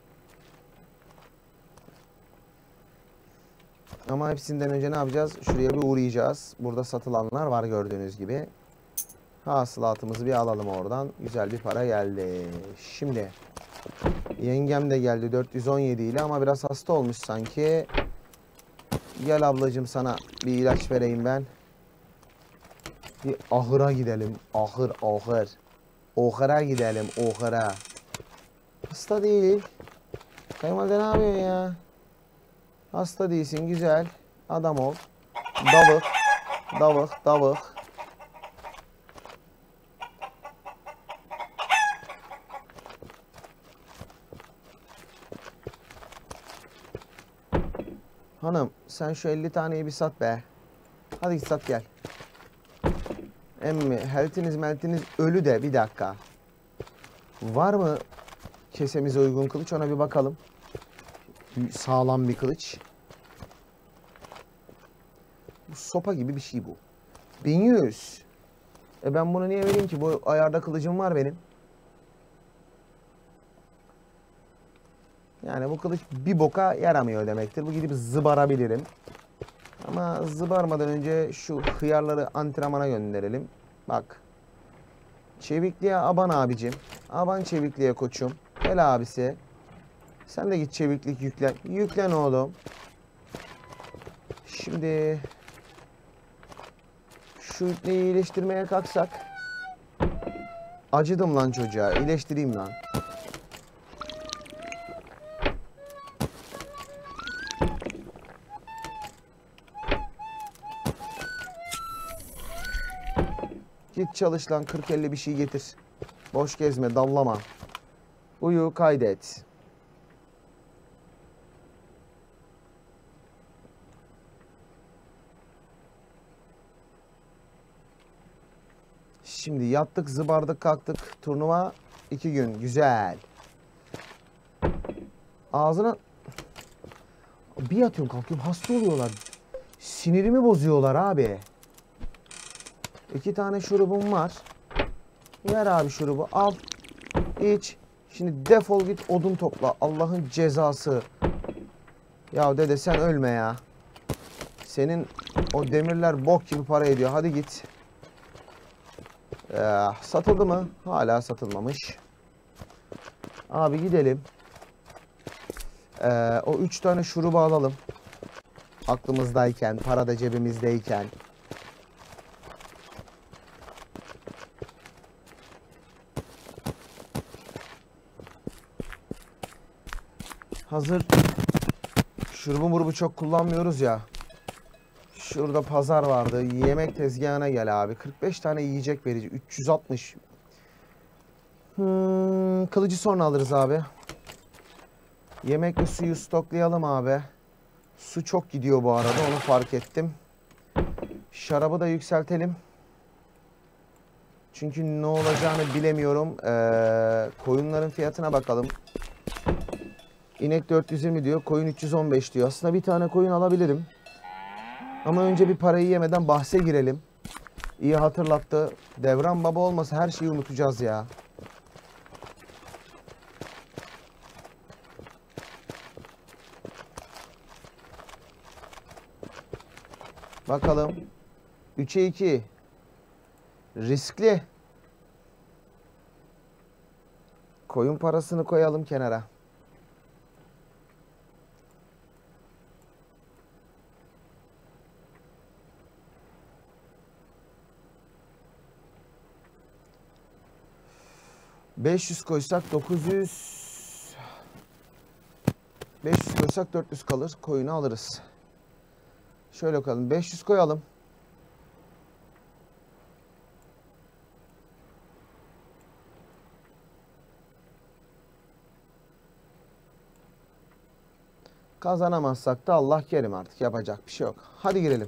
Ama hepsinden önce ne yapacağız? Şuraya bir uğrayacağız. Burada satılanlar var gördüğünüz gibi. Hasılatımızı bir alalım oradan. Güzel bir para geldi. Şimdi yengem de geldi dört yüz on yedi ile ama biraz hasta olmuş sanki. Gel ablacığım sana bir ilaç vereyim ben. Bir ahıra gidelim. Ahır ahır. Ahıra gidelim ahıra. Hasta değil. Kayınvalide ne yapıyorsun ya? Hasta değilsin güzel. Adam ol. Davık. Davık davık. Hanım sen şu elli taneyi bir sat be. Hadi git sat gel. Emmi heltiniz meltiniz ölü de bir dakika. Var mı kesemize uygun kılıç ona bir bakalım. Sağlam bir kılıç. Bu sopa gibi bir şey bu. bin yüz. E ben bunu niye vereyim ki? Bu ayarda kılıcım var benim. Yani bu kılıç bir boka yaramıyor demektir. Bu gidip zıbarabilirim. Ama zıbarmadan önce şu hıyarları antrenmana gönderelim. Bak. Çevikliğe aban abicim. Aban çevikliğe koçum. Gel abisi. Sen de git çeviklik yüklen. Yüklen oğlum. Şimdi şu ipneyi iyileştirmeye kalksak. Acıdım lan çocuğa. İyileştireyim lan. Git çalış lan kırk elli bir şey getir. Boş gezme dallama. Uyu kaydet. Şimdi yattık zıbardık kalktık. Turnuva iki gün. Güzel. Ağzına bir yatıyorum kalkıyorum hasta oluyorlar. Sinirimi bozuyorlar abi. İki tane şurubum var. Ver abi şurubu al. İç. Şimdi defol git odun topla. Allah'ın cezası. Ya dede sen ölme ya. Senin o demirler bok gibi para ediyor. Hadi git. Ee, satıldı mı? Hala satılmamış. Abi gidelim. Ee, o üç tane şurubu alalım. Aklımızdayken, para da cebimizdeyken. Hazır şurubu murubu çok kullanmıyoruz ya. Şurada pazar vardı. Yemek tezgahına gel abi. kırk beş tane yiyecek verici. üç yüz altmış. Hmm, kılıcı sonra alırız abi. Yemek ve suyu stoklayalım abi. Su çok gidiyor bu arada. Onu fark ettim. Şarabı da yükseltelim. Çünkü ne olacağını bilemiyorum. Ee, koyunların fiyatına bakalım. İnek dört yüz yirmi diyor. Koyun üç yüz on beş diyor. Aslında bir tane koyun alabilirim. Ama önce bir parayı yemeden bahse girelim. İyi hatırlattı. Devran Baba olmasa her şeyi unutacağız ya. Bakalım. üçe iki. Riskli. Koyun parasını koyalım kenara. beş yüz koysak dokuz yüz. beş yüz koysak dört yüz kalır. Koyunu alırız. Şöyle koyalım. beş yüz koyalım. Kazanamazsak da Allah kerim artık. Yapacak bir şey yok. Hadi girelim.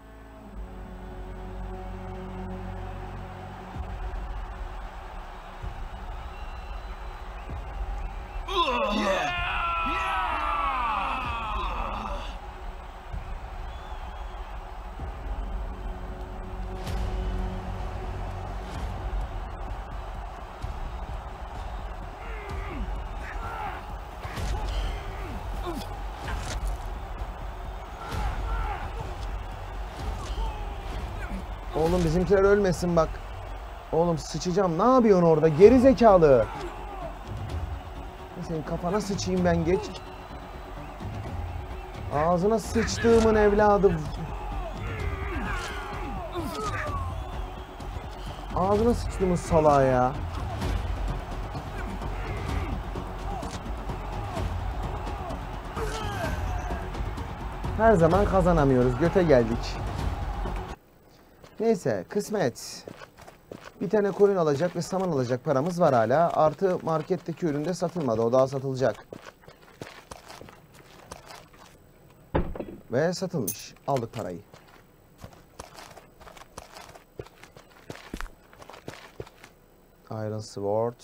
Oğlum bizimkiler ölmesin bak. Oğlum sıçacağım. Ne yapıyorsun orada? Geri zekalı. Senin kafana sıçayım ben, geç. Ağzına sıçtığımın evladı. Ağzına sıçtığımın salağı ya. Her zaman kazanamıyoruz. Göte geldik. Neyse, kısmet. Bir tane koyun alacak ve saman alacak paramız var hala. Artı marketteki ürün de satılmadı. O daha satılacak. Ve satılmış. Aldık parayı. Iron Sword.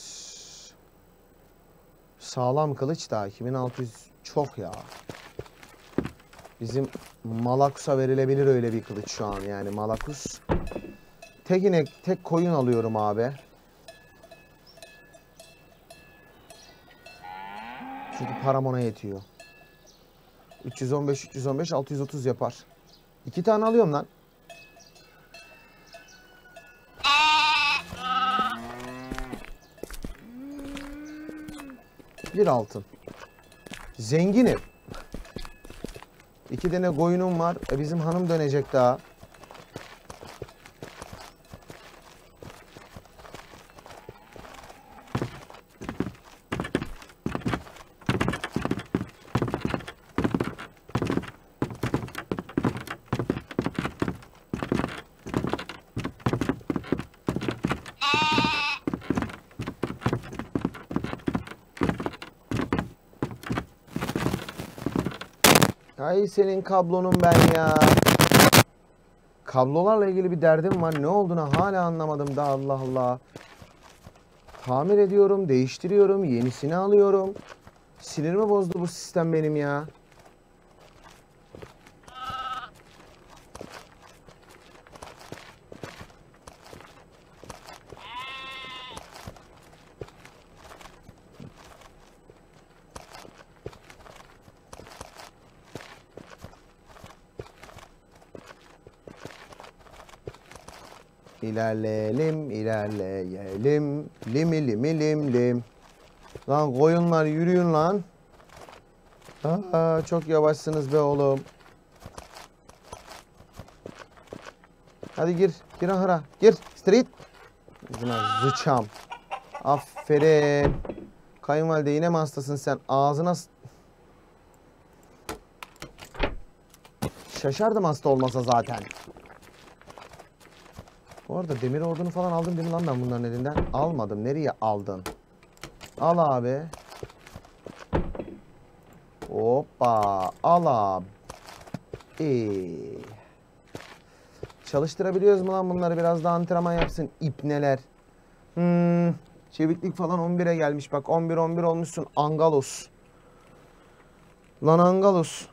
Sağlam kılıç da iki bin altı yüz çok ya. Bizim Malakus'a verilebilir öyle bir kılıç şu an yani. Malakus. Tek inek, tek koyun alıyorum abi. Çünkü param ona yetiyor. üç yüz on beş, üç yüz on beş, altı yüz otuz yapar. İki tane alıyorum lan. Bir altın. Zenginim. İki tane koyunum var. E bizim hanım dönecek daha. Ay senin kablonun ben ya. Kablolarla ilgili bir derdim var. Ne olduğunu hala anlamadım da, Allah Allah. Tamir ediyorum, değiştiriyorum, yenisini alıyorum. Sinirimi bozdu bu sistem benim ya. İlerleyelim, ilerleyelim. Limi limi lim lim. Lan koyunlar yürüyün lan. Aa, çok yavaşsınız be oğlum. Hadi gir, gir ahıra, gir. Street. Buna zıçam. Aferin. Kayınvalide yine mi hastasın sen? Ağzına... Şaşardım hasta olmasa zaten. Bu arada demir ordunu falan aldım değil mi lan ben bunların elinden? Almadım. Nereye aldın? Al abi. Hoppa. Al abi. Ee. Çalıştırabiliyoruz mu lan bunları? Biraz daha antrenman yapsın ipneler. Hmm. Çeviklik falan on bire gelmiş. Bak on bir on bir olmuşsun. Angalos. Lan Angalos.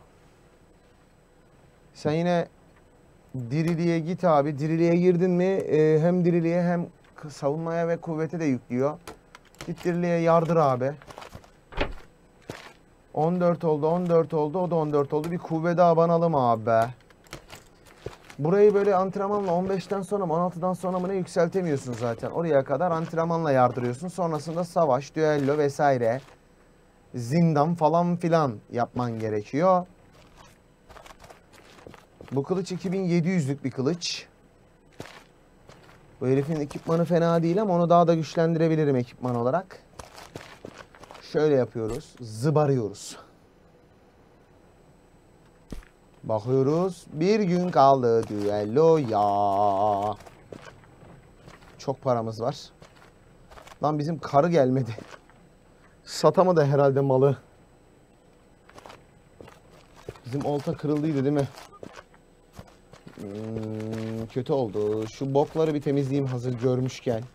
Sen yine diriliğe git abi. Diriliğe girdin mi e, hem diriliğe hem savunmaya ve kuvvete de yüklüyor. Git diriliğe yardır abi. on dört oldu, on dört oldu. O da on dört oldu. Bir kuvve daha banalım abi be. Burayı böyle antrenmanla on beşten sonra mı on altıdan sonra mı ne yükseltemiyorsun zaten. Oraya kadar antrenmanla yardırıyorsun. Sonrasında savaş, düello vesaire, zindan falan filan yapman gerekiyor. Bu kılıç iki bin yedi yüzlük bir kılıç. Bu herifin ekipmanı fena değil ama onu daha da güçlendirebilirim ekipman olarak. Şöyle yapıyoruz. Zıbarıyoruz. Bakıyoruz. Bir gün kaldı düello ya. Çok paramız var. Lan bizim karı gelmedi. Satamadı herhalde malı. Bizim olta kırıldıydı değil mi? Hmm, kötü oldu. Şu bokları bir temizleyeyim hazır görmüşken.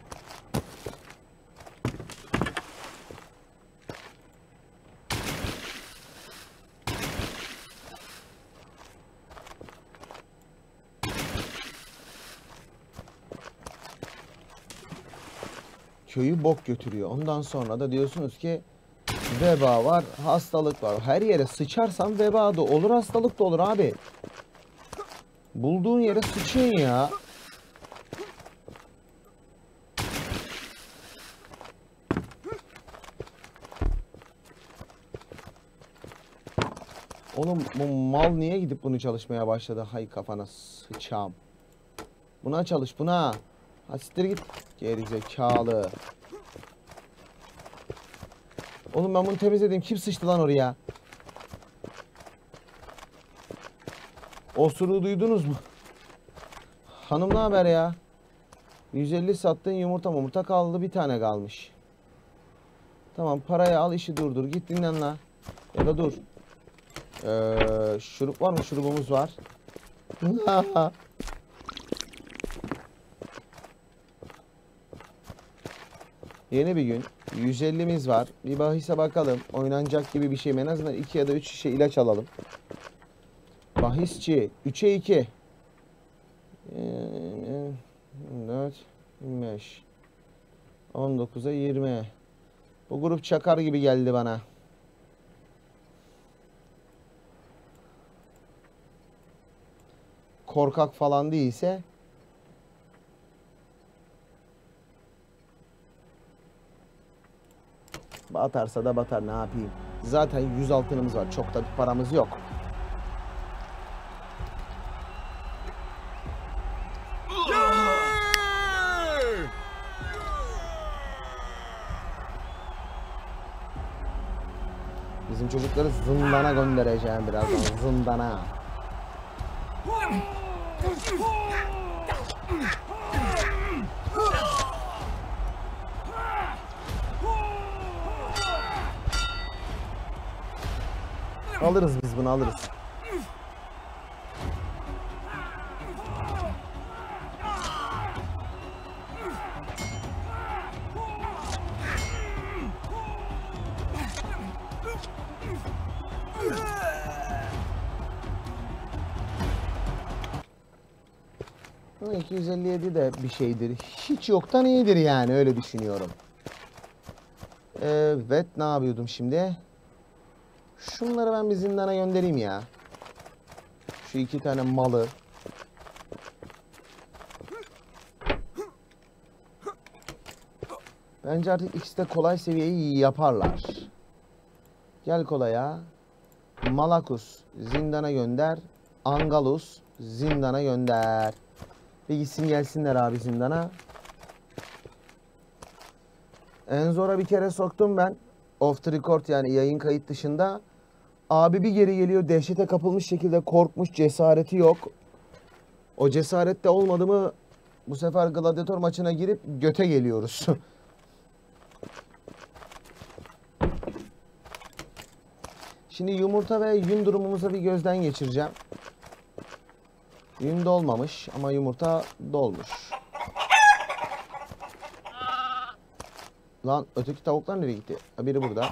Köyü bok götürüyor. Ondan sonra da diyorsunuz ki veba var, hastalık var. Her yere sıçarsan veba da olur, hastalık da olur abi. Bulduğun yere sıçın ya. Oğlum bu mal niye gidip bunu çalışmaya başladı? Hay kafana sıçam. Buna çalış buna. Ha siktir git. Gerizekalı. Oğlum ben bunu temizledim. Kim sıçtı lan oraya? Osuruğu duydunuz mu? Hanım ne haber ya? yüz elli sattığın yumurta yumurta kaldı. Bir tane kalmış. Tamam parayı al işi durdur. Git dinlen la. Ya da dur. Ee, şurup var mı? Şurubumuz var. Yeni bir gün. yüz ellimiz var. Bir bahise bakalım. Oynanacak gibi bir şey mi? En azından iki ya da üç şişe ilaç alalım. Bahisçi. üçe iki. dört, beş. on dokuza yirmi. Bu grup çakar gibi geldi bana. Korkak falan değilse batarsa da batar, ne yapayım. Zaten yüz altınımız var. Çok da bir paramız yok. Bizim çocukları zindana göndereceğim birazdan. Zindana. Alırız biz bunu, alırız. iki yüz elli yedi de bir şeydir. Hiç yoktan iyidir yani, öyle düşünüyorum. Evet, ne yapıyordum şimdi? Şunları ben bir zindana göndereyim ya. Şu iki tane malı. Bence artık ikisi de kolay seviyeyi yaparlar. Gel kolaya. Malakus zindana gönder. Angalus zindana gönder. Bir gitsin gelsinler abi zindana. Enzor'a bir kere soktum ben. Off the record, yani yayın kayıt dışında. Abi bir geri geliyor, dehşete kapılmış şekilde korkmuş, cesareti yok. O cesarette olmadı mı bu sefer gladyatör maçına girip göte geliyoruz. Şimdi yumurta ve yün durumumuza bir gözden geçireceğim. Yün dolmamış ama yumurta dolmuş. Lan öteki tavuklar nereye gitti? Ha, biri burada.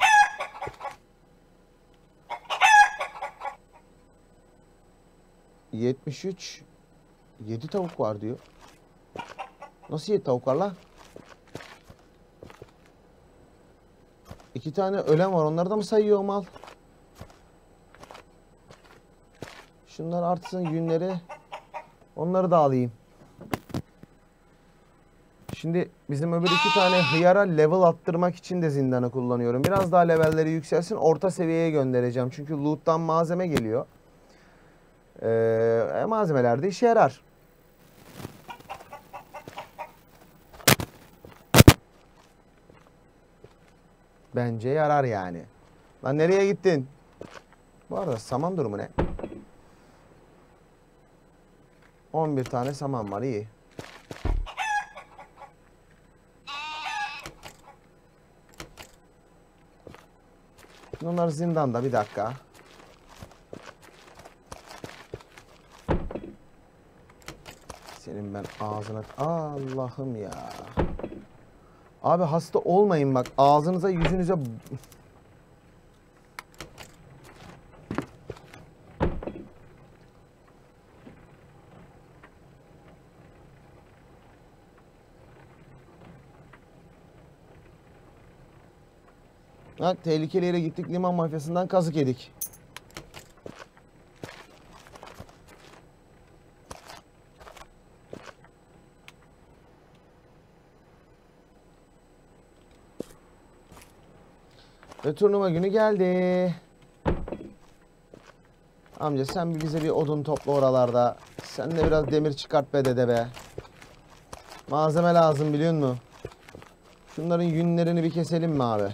yetmiş üç. yedi tavuk var diyor. Nasıl yedi tavuk var lan? İki tane ölen var. Onları da mı sayıyor o mal? Şunlar artsın yünleri. Onları da alayım. Şimdi bizim öbür iki tane hıyara level attırmak için de zindanı kullanıyorum. Biraz daha levelleri yükselsin. Orta seviyeye göndereceğim. Çünkü loot'tan malzeme geliyor. Ee, malzemeler de işe yarar. Bence yarar yani. Lan nereye gittin? Bu arada saman durumu ne? on bir tane saman var, iyi. Bunlar zindanda, bir dakika. Senin ben ağzına... Allah'ım ya. Abi hasta olmayın bak. Ağzınıza yüzünüze... Ha, tehlikeli yere gittik, liman mafyasından kazık yedik. Ve turnuva günü geldi. Amca sen bize bir odun topla oralarda. Sen de biraz demir çıkart be dede be. Malzeme lazım biliyor musun? Şunların yünlerini bir keselim mi abi?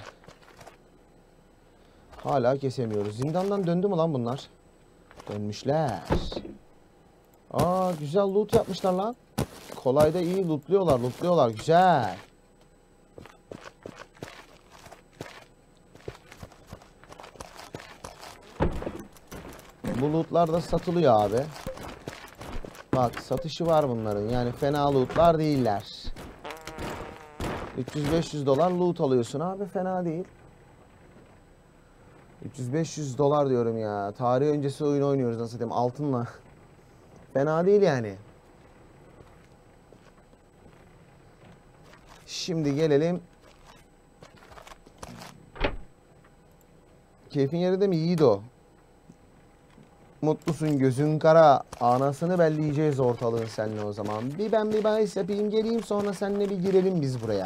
Hala kesemiyoruz. Zindandan döndü mü lan bunlar? Dönmüşler. Aa, güzel loot yapmışlar lan. Kolayda iyi lootluyorlar, lootluyorlar. Güzel. Bu lootlar da satılıyor abi. Bak satışı var bunların. Yani fena lootlar değiller. üç yüz beş yüz dolar loot alıyorsun abi, fena değil. üç yüz beş yüz dolar diyorum ya. Tarih öncesi oyun oynuyoruz nasıl diyeyim, altınla. Fena değil yani. Şimdi gelelim. Keyfin yerinde mi Yiğido? Mutlusun, gözün kara. Anasını belleyeceğiz ortalığın seninle o zaman. Bir ben bir bahis yapayım geleyim, sonra seninle bir girelim biz buraya.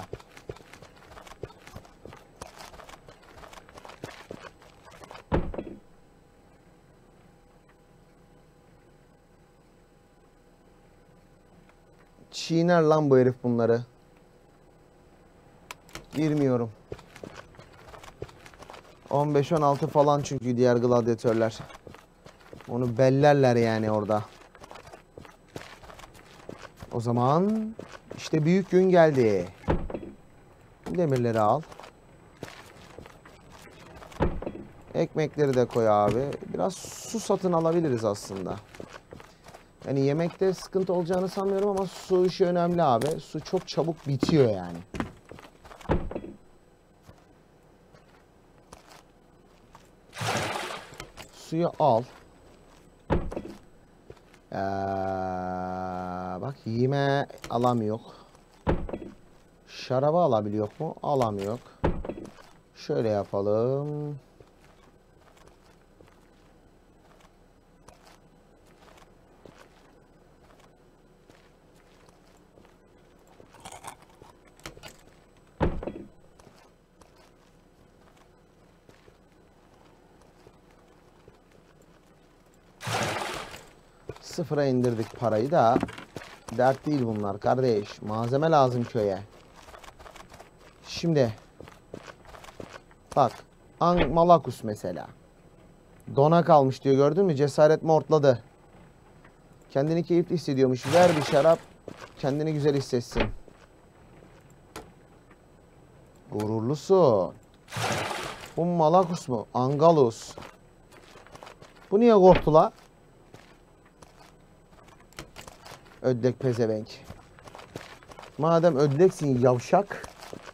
Çiğner lan bu herif bunları. Girmiyorum. on beş on altı falan çünkü diğer gladyatörler. Onu bellerler yani orada. O zaman işte büyük gün geldi. Demirleri al. Ekmekleri de koy abi. Biraz su satın alabiliriz aslında. Yani yemekte sıkıntı olacağını sanmıyorum ama su işi önemli abi. Su çok çabuk bitiyor yani. Suyu al. Ee, bak yeme alamıyor. Şarabı alabiliyor mu? Alamıyor. Şöyle yapalım. Sıfıra indirdik parayı da. Dert değil bunlar kardeş. Malzeme lazım köye. Şimdi. Bak. Ang Malakus mesela. Dona kalmış diyor, gördün mü? Cesaret mortladı. Kendini keyifli hissediyormuş. Ver bir şarap. Kendini güzel hissetsin. Gururlusun. Bu Malakus mu? Angalus. Bu niye korktu la? Ödlek pezevenk. Madem ödleksin yavşak,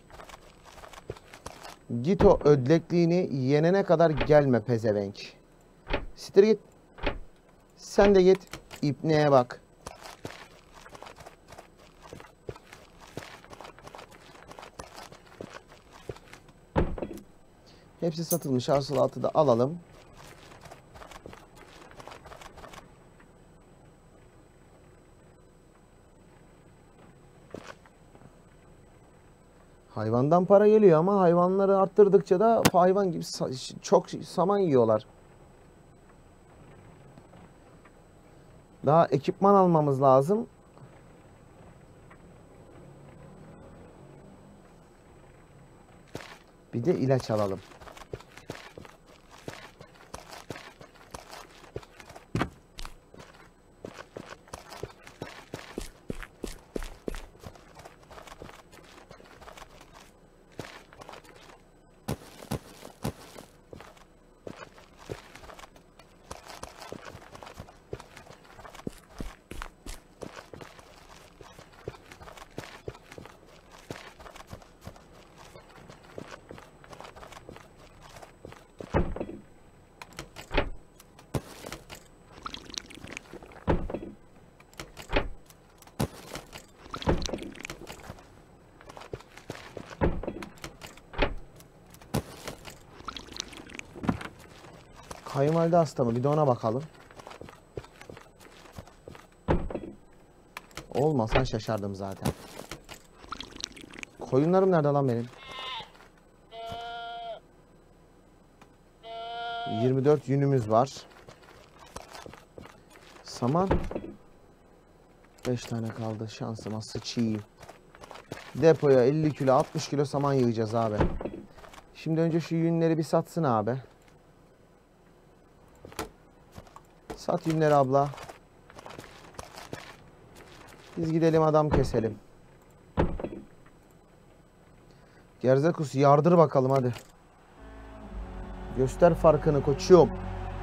git o ödlekliğini yenene kadar gelme pezevenk. Siktir git. Sen de git. İpneye bak. Hepsi satılmış. Hasılatı da alalım. Hayvandan para geliyor ama hayvanları arttırdıkça da hayvan gibi sa- çok saman yiyorlar. Daha ekipman almamız lazım. Bir de ilaç alalım. Kayınvalide hasta mı? Bir de ona bakalım. Olmasa şaşardım zaten. Koyunlarım nerede lan benim? yirmi dört yünümüz var. Saman. beş tane kaldı. Şansıma sıçayım. Depoya elli kilo altmış kilo saman yığacağız abi. Şimdi önce şu yünleri bir satsın abi. Sat yünleri abla. Biz gidelim adam keselim. Gerzekus yardır bakalım hadi. Göster farkını koçum.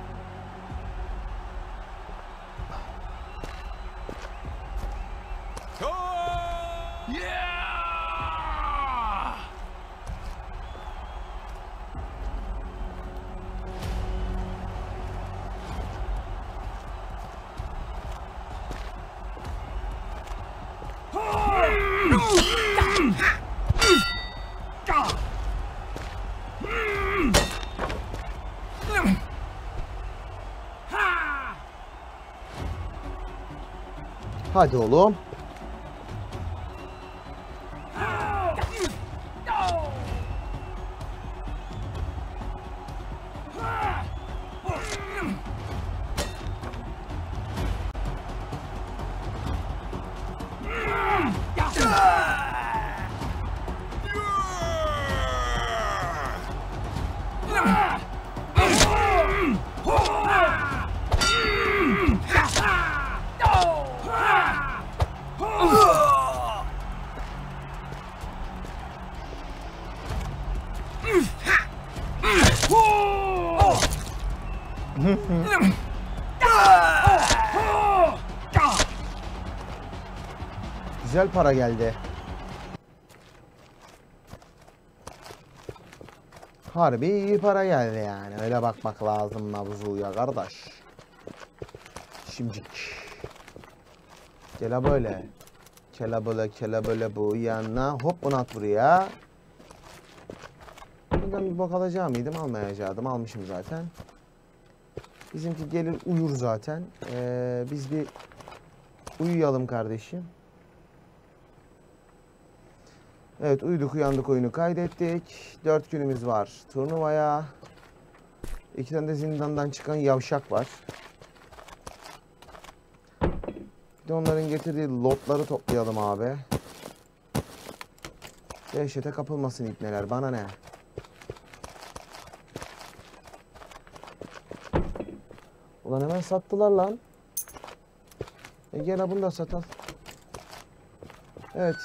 Hadi oğlum. Güzel para geldi. Harbi iyi para geldi yani. Öyle bakmak lazım mevzuya kardeş. Şimdicik. Kela böyle. Kela böyle, kela böyle bu yanına. Hop bunu at buraya. Bundan bir bak alacağım mıydım? Almayacaktım. Almışım zaten. Bizimki gelir uyur zaten. Ee, biz bir uyuyalım kardeşim. Evet uyuduk uyandık oyunu kaydettik. Dört günümüz var turnuvaya. İki tane de zindandan çıkan yavşak var. Bir de onların getirdiği lotları toplayalım abi. Dehşete kapılmasın ipneler bana ne. Ulan hemen sattılar lan. E gel bunu da satalım. Evet.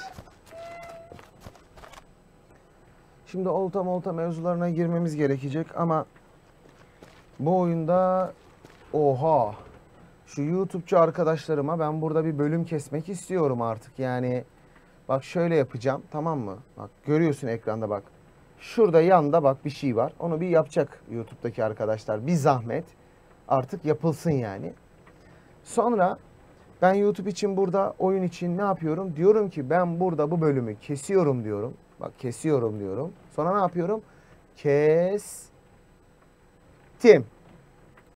Şimdi olta molta mevzularına girmemiz gerekecek ama bu oyunda oha şu YouTube'cu arkadaşlarıma ben burada bir bölüm kesmek istiyorum artık. Yani bak şöyle yapacağım tamam mı? Bak görüyorsun ekranda bak. Şurada yanda bak bir şey var. Onu bir yapacak YouTube'daki arkadaşlar. Bir zahmet artık yapılsın yani. Sonra ben YouTube için burada oyun için ne yapıyorum? Diyorum ki ben burada bu bölümü kesiyorum diyorum. Bak kesiyorum diyorum. Sonra ne yapıyorum? Kestim.